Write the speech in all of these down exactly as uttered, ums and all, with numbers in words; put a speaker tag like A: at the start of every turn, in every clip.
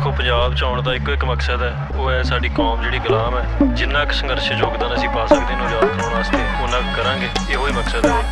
A: देखो पंजाब च आउण दा इक्को एक मकसद है, वो है साडी कौम जिहड़ी गुलाम है। जिन्ना क संघर्ष योगदान असीं पा सकदे इहनूं आजाद कराउण वास्ते उन्ना करांगे, इहो ही मकसद है।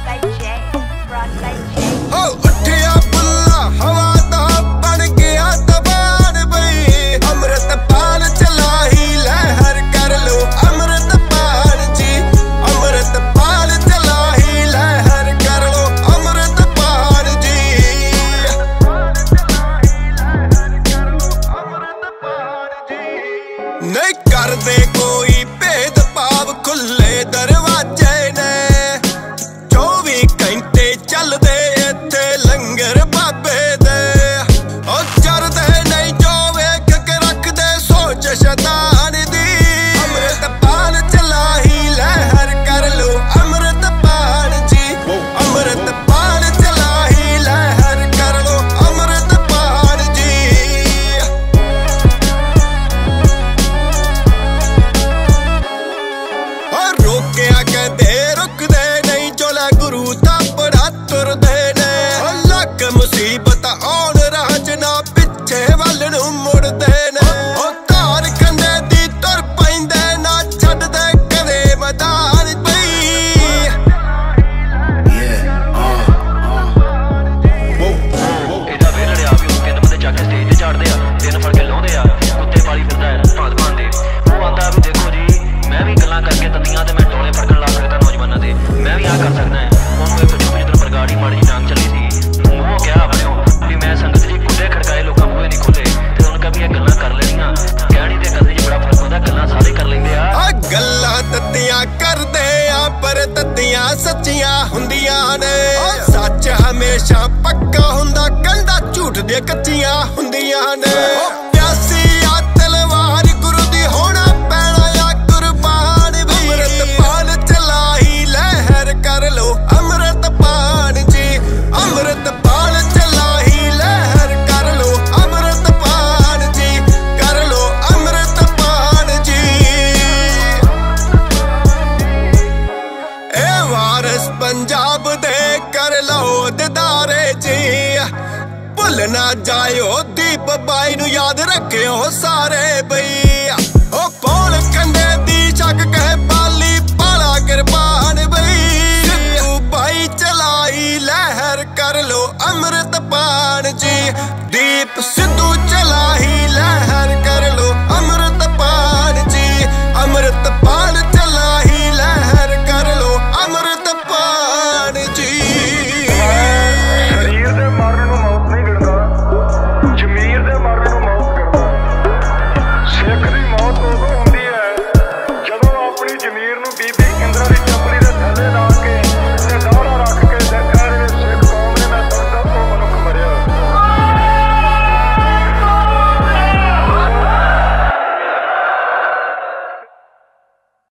B: नहीं करदे कोई भेदभाव, खुले दरवाजे ने चौबी घंटे चलदे इत्थे लंगर बाबे दे। ओ चरदे नहीं जो वेख के रखदे सोच शैतान दी। अमृतपाल चलाही लहर कर लो अमृतपाल जी, अमृतपाल चलाही लहर कर लो अमृतपाल जी। रोकिया कहते रुकदे नहीं, जोला गुरु दा बड़ा तुरदे ने। लग मुसीबत आउण राज ना पिछे वल नूं मुड़दे ने। ओ धार कंडे दी तुर पैंदे ना छड्डदे कदे मैदान पई।
A: एदा वेलड़िया भी तीन बंदे चक के स्टेज ते चढ़दे आ, तीन फड़ के लाउंदे आ, कुत्ते पाली फिरदा है भांत भांत दे। वो आंदा भी देखो जी मैं भी गल्लां करके तंदियां ते मैं टोले फड़कण ला सकदा नौजवानां दे, मैं भी आ कर सकदा है। ਉਹਨੂੰ ਇੱਕ ਚੁੱਪ ਜਿੱਦਣ ਬਰਗਾੜੀ ਮਾੜੀ ਜੀ ਡਾਂਗ ਚੱਲੀ ਸੀ, ਮੂੰਹੋਂ ਕਿਹਾ ਆਪਣਿਓ ਵੀ ਮੈਂ ਸੰਗਤ ਜੀ ਕੁੱਲੇ ਖੜਕਾਏ ਲੋਕਾਂ ਮੂਹਰੇ ਨਹੀਂ ਖੋਲੇ, ਤੇ ਉਹਨਾਂ ਕਾ ਵੀ ਇਹ ਗੱਲਾਂ ਕਰ ਲੈਣੀਆਂ। ਕਹਿਣੀ ਤੇ ਕਰਨੀ 'ਚ ਬੜਾ ਫਰਕ ਹੁੰਦਾ, ਗੱਲਾਂ ਸਾਰੇ ਕਰ ਲੈਂਦੇ ਆ।
B: ਆ ਗੱਲਾਂ ਤੱਤੀਆਂ ਕਰਦੇ ਆ ਪਰ ਤੱਤੀਆਂ ਸੱਚੀਆਂ ਹੁੰਦੀਆਂ ਨੇ। ਸੱਚ ਹਮੇਸ਼ਾ ਪੱਕਾ ਹੁੰਦਾ, ਕੰਧਾਂ ਝੂਠ ਦੀਆਂ ਕੱਚੀਆਂ ਹੁੰਦੀਆਂ ਨੇ। ਪਿਆਸੀ ਆ ਤਲਵਾਰ ਗੁਰੂ ਦੀ ਹੋਣਾ ਪੈਣਾ ਆ ਕੁਰਬਾਨ ਵੀ। ਅਮ੍ਰਿਤਪਾਲ ਚਲਾਹੀ ਲਹਿਰ ਕਰ ਲੋ ਅਮ੍ਰਿਤਪਾਲ ਜੀ, ਅਮ੍ਰਿਤਪਾਲ ਚਲਾਹੀ ਲਹਿਰ ਕਰ ਲੋ ਅਮ੍ਰਿਤਪਾਲ ਜੀ, ਕਰ ਲੋ ਅਮ੍ਰਿਤਪਾਲ ਜੀ। ਇਹ ਵਾਰਿਸ ਪੰਜਾਬ ਦੇ ਕਰ ਲਓ ਦਿਦਾਰੇ ਜੀ। ਭੁੱਲ ਨਾ ਜਾਇਓ ਦੀਪ ਬਾਈ ਨੂੰ ਯਾਦ ਰੱਖਿਓ ਸਾਰੇ ਬਈ।